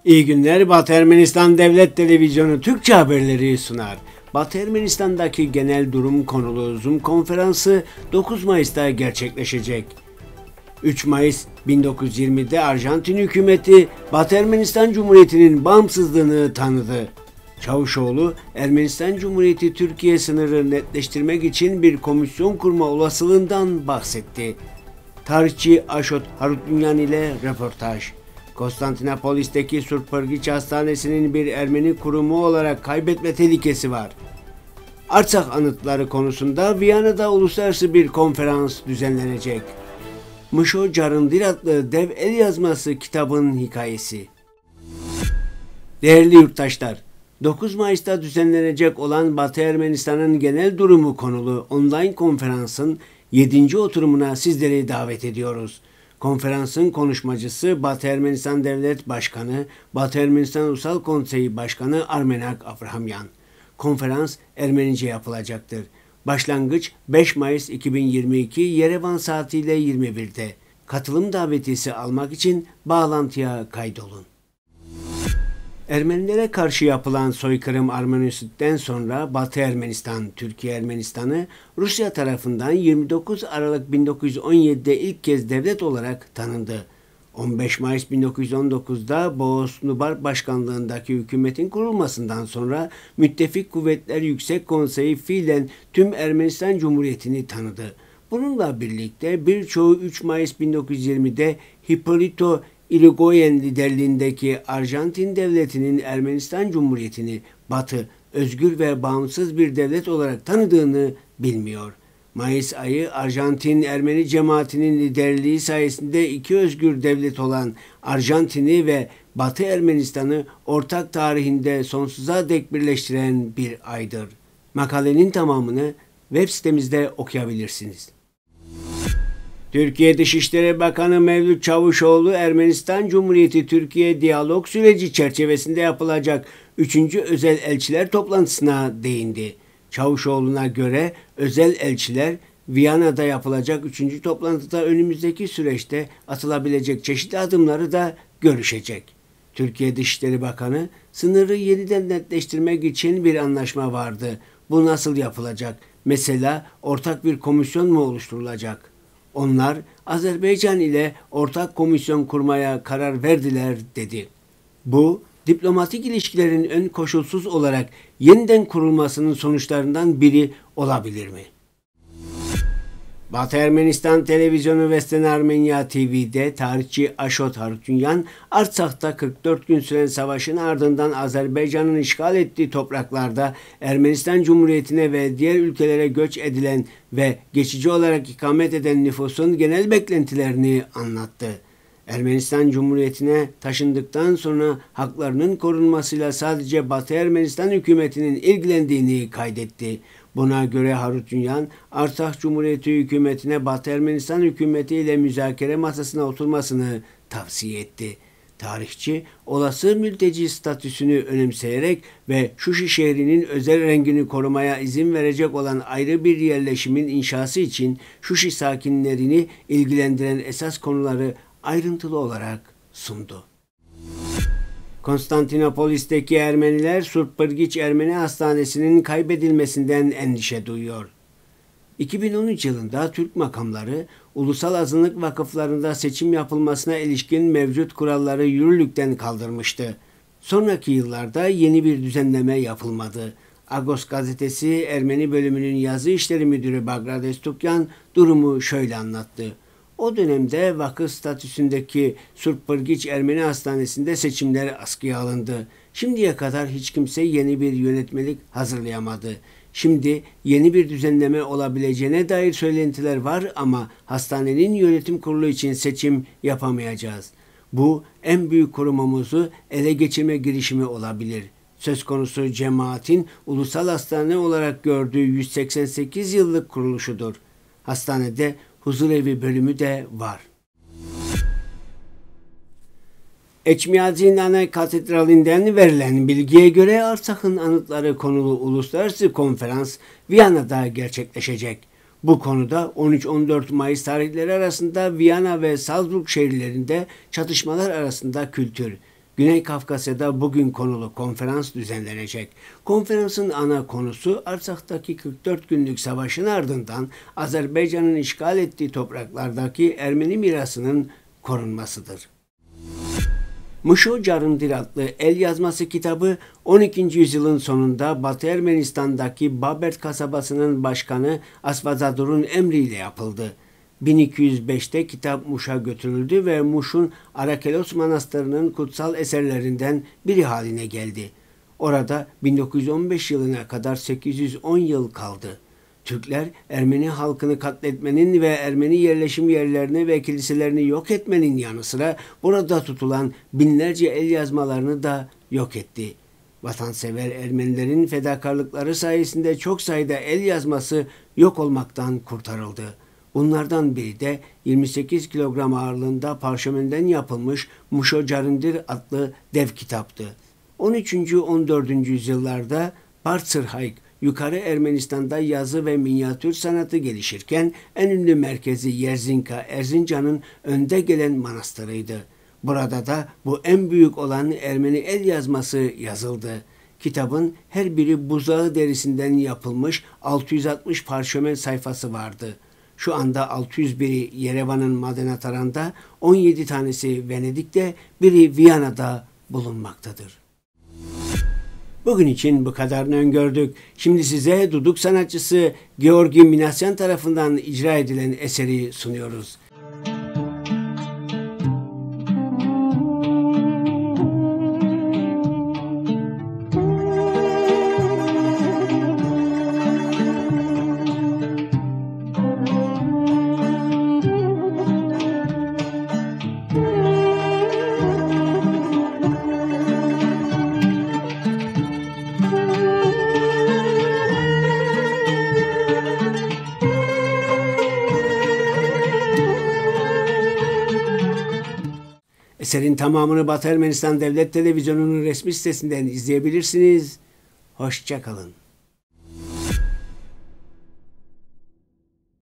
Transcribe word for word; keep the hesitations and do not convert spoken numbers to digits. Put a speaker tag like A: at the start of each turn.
A: İyi günler. Batı Ermenistan Devlet Televizyonu Türkçe haberleri sunar. Batı Ermenistan'daki genel durum konulu Zoom konferansı dokuz Mayıs'ta gerçekleşecek. üç Mayıs bin dokuz yüz yirmide Arjantin hükümeti Batı Ermenistan Cumhuriyeti'nin bağımsızlığını tanıdı. Çavuşoğlu, Ermenistan Cumhuriyeti Türkiye sınırı netleştirmek için bir komisyon kurma olasılığından bahsetti. Tarihçi Aşot Harutyunyan ile röportaj. Konstantinopolis'teki Surpırgiç Hastanesi'nin bir Ermeni kurumu olarak kaybetme tehlikesi var. Artsakh anıtları konusunda Viyana'da uluslararası bir konferans düzenlenecek. Mışo Carındır adlı dev el yazması kitabın hikayesi. Değerli yurttaşlar, dokuz Mayıs'ta düzenlenecek olan Batı Ermenistan'ın genel durumu konulu online konferansın yedinci oturumuna sizleri davet ediyoruz. Konferansın konuşmacısı Batı Ermenistan Devlet Başkanı, Batı Ermenistan Ulusal Konseyi Başkanı Armenak Avrahamyan. Konferans Ermenice yapılacaktır. Başlangıç beş Mayıs iki bin yirmi iki Yerevan saatiyle yirmi birde. Katılım davetiyesi almak için bağlantıya kaydolun. Ermenilere karşı yapılan soykırım arminisitten sonra Batı Ermenistan, Türkiye Ermenistan'ı Rusya tarafından yirmi dokuz Aralık bin dokuz yüz on yedi'de ilk kez devlet olarak tanındı. on beş Mayıs bin dokuz yüz on dokuz'da Boğaz Nubar başkanlığındaki hükümetin kurulmasından sonra Müttefik Kuvvetler Yüksek Konseyi fiilen tüm Ermenistan Cumhuriyeti'ni tanıdı. Bununla birlikte birçoğu üç Mayıs bin dokuz yüz yirmi'de Hipólito Yrigoyen liderliğindeki Arjantin devletinin Ermenistan Cumhuriyeti'ni Batı, özgür ve bağımsız bir devlet olarak tanıdığını bilmiyor. Mayıs ayı Arjantin Ermeni cemaatinin liderliği sayesinde iki özgür devlet olan Arjantin'i ve Batı Ermenistan'ı ortak tarihinde sonsuza dek birleştiren bir aydır. Makalenin tamamını web sitemizde okuyabilirsiniz. Türkiye Dışişleri Bakanı Mevlüt Çavuşoğlu, Ermenistan Cumhuriyeti Türkiye diyalog süreci çerçevesinde yapılacak üçüncü özel elçiler toplantısına değindi. Çavuşoğlu'na göre özel elçiler Viyana'da yapılacak üçüncü toplantıda önümüzdeki süreçte atılabilecek çeşitli adımları da görüşecek. Türkiye Dışişleri Bakanı, sınırı yeniden netleştirmek için bir anlaşma vardı. Bu nasıl yapılacak? Mesela ortak bir komisyon mu oluşturulacak? Onlar Azerbaycan ile ortak komisyon kurmaya karar verdiler dedi. Bu, diplomatik ilişkilerin ön koşulsuz olarak yeniden kurulmasının sonuçlarından biri olabilir mi? Batı Ermenistan Televizyonu Vesten Armenya T V'de tarihçi Aşot Harutyunyan, Artsakh'ta kırk dört gün süren savaşın ardından Azerbaycan'ın işgal ettiği topraklarda Ermenistan Cumhuriyeti'ne ve diğer ülkelere göç edilen ve geçici olarak ikamet eden nüfusun genel beklentilerini anlattı. Ermenistan Cumhuriyeti'ne taşındıktan sonra haklarının korunmasıyla sadece Batı Ermenistan hükümetinin ilgilendiğini kaydetti. Buna göre Harutyunyan, Artsakh Cumhuriyeti hükümetine Batı Ermenistan hükümeti ile müzakere masasına oturmasını tavsiye etti. Tarihçi, olası mülteci statüsünü önemseyerek ve Şuşi şehrinin özel rengini korumaya izin verecek olan ayrı bir yerleşimin inşası için Şuşi sakinlerini ilgilendiren esas konuları ayrıntılı olarak sundu. Konstantinopolis'teki Ermeniler Surpırgiç Ermeni Hastanesi'nin kaybedilmesinden endişe duyuyor. iki bin on üç yılında Türk makamları ulusal azınlık vakıflarında seçim yapılmasına ilişkin mevcut kuralları yürürlükten kaldırmıştı. Sonraki yıllarda yeni bir düzenleme yapılmadı. Agos gazetesi Ermeni bölümünün yazı işleri müdürü Bagrades Tukyan durumu şöyle anlattı. O dönemde vakıf statüsündeki Surpırgiç Ermeni Hastanesi'nde seçimler askıya alındı. Şimdiye kadar hiç kimse yeni bir yönetmelik hazırlayamadı. Şimdi yeni bir düzenleme olabileceğine dair söylentiler var ama hastanenin yönetim kurulu için seçim yapamayacağız. Bu en büyük kurumumuzu ele geçirme girişimi olabilir. Söz konusu cemaatin ulusal hastane olarak gördüğü yüz seksen sekiz yıllık kuruluşudur. Hastanede huzurevi bölümü de var. Eçmiadzin Ana Katedrali'nden verilen bilgiye göre Artsakh'ın anıtları konulu uluslararası konferans Viyana'da gerçekleşecek. Bu konuda on üç on dört Mayıs tarihleri arasında Viyana ve Salzburg şehirlerinde çatışmalar arasında kültür, Güney Kafkasya'da bugün konulu konferans düzenlenecek. Konferansın ana konusu Arsak'taki kırk dört günlük savaşın ardından Azerbaycan'ın işgal ettiği topraklardaki Ermeni mirasının korunmasıdır. Mışo Carındır adlı el yazması kitabı on ikinci yüzyılın sonunda Batı Ermenistan'daki Babert kasabasının başkanı Asvazadur'un emriyle yapıldı. bin iki yüz beşte kitap Muş'a götürüldü ve Muş'un Arakelos Manastırı'nın kutsal eserlerinden biri haline geldi. Orada bin dokuz yüz on beş yılına kadar sekiz yüz on yıl kaldı. Türkler Ermeni halkını katletmenin ve Ermeni yerleşim yerlerini ve kiliselerini yok etmenin yanı sıra burada tutulan binlerce el yazmalarını da yok etti. Vatansever Ermenilerin fedakarlıkları sayesinde çok sayıda el yazması yok olmaktan kurtarıldı. Bunlardan biri de yirmi sekiz kilogram ağırlığında parşömenden yapılmış Mışo Carındır adlı dev kitaptı. on üçüncü on dördüncü yüzyıllarda Bartsırhayk, Yukarı Ermenistan'da yazı ve minyatür sanatı gelişirken en ünlü merkezi Yerzinka, Erzincan'ın önde gelen manastırıydı. Burada da bu en büyük olan Ermeni el yazması yazıldı. Kitabın her biri buzağı derisinden yapılmış altı yüz altmış parşömen sayfası vardı. Şu anda altı yüz biri Yerevan'ın Madenataran'da, on yedi tanesi Venedik'te, biri Viyana'da bulunmaktadır. Bugün için bu kadarını öngördük. Şimdi size duduk sanatçısı Georgi Minasyan tarafından icra edilen eseri sunuyoruz. Eserin tamamını Batı Ermenistan Devlet Televizyonu'nun resmi sitesinden izleyebilirsiniz. Hoşça kalın.